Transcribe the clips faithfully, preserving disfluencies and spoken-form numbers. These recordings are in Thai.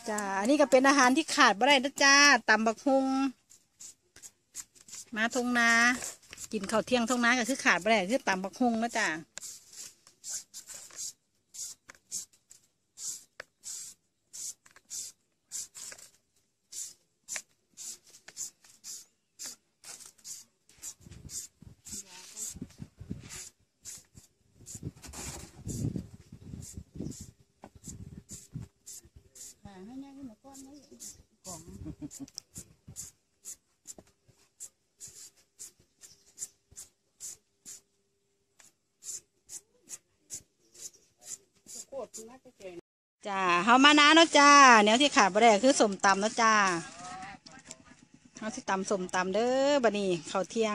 จ้าอันนี้ก็เป็นอาหารที่ขาดไม่ได้นะจ้าตำบักฮุงมาทงนากินข้าวเที่ยงทงนาก็คือขาดไม่ได้คือตำบักฮุงนะจ้าให้ย่างขึ้นมาก้อนไว้กล่องจ้าเฮามานะเนาะจ้าแนวที่ขาดบ่ได้คือสมตำเนาะจ้าเฮาที่ตำสมตำเด้อบัดนี้ข้าวเที่ยง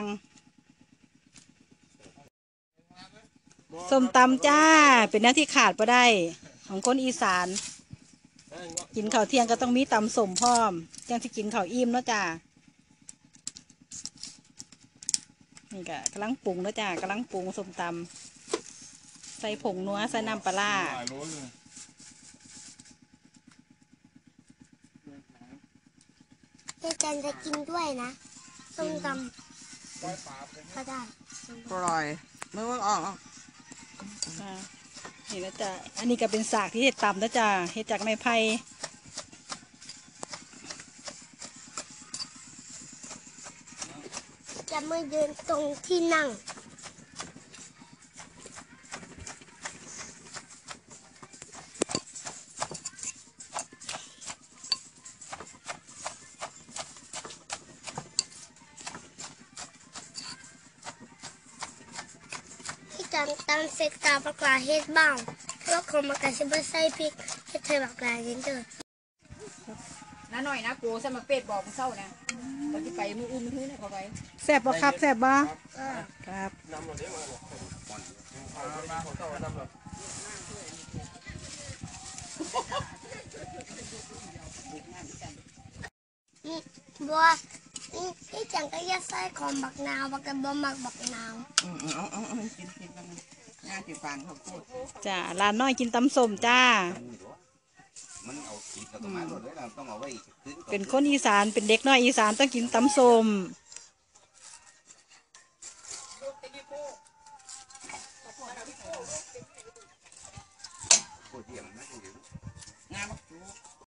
สมตำจ้าเป็นแนวที่ขาดบ่ได้ของคนอีสานกินข้าวเที่ยงก็ต้องมีตำสมพร้อมยังที่กินข้าวอิ่มเนาะจ้านี่ก็กำลังปรุงเนาะจ้ากำลังปรุงสมตำใส่ผงนัวใส่น้ำปลาร้าเจ๊จันจะกินด้วยนะส้มตำก็ได้อร่อยไม่ว่าออกนี่นะจ้าอันนี้ก็เป็นสากที่เห็ดตำนะจ้าเห็ดจากไม้ไผ่จะมายืนตรงที่นั่งที่จำตำเสร็จกาประกาศเฮ็ดบ้างแล้วคนมากระชิบใส่พริกเฮ็ดเธอแบบไรนิดเดียวน้าหน่อยนะกูใส่มาเป็ดบอกมึงเศร้านะเราจะไปมืออุ้มมือเนี่ยเขาไปแซ่บบ่ครับแซ่บบ่ครับบัวที่จังก็ยัดใส่ของบักนาวบักกระบอกหมักบักนาวอืมเอาเอาเอากินกินกันนะงานที่ฟังเขาพูดจ้าร้านน้อยกินตำส้มจ้าเป็นคนอีสานเป็นเด็กน้อยอีสานต้องกินตำส้มพูดเยี่ยม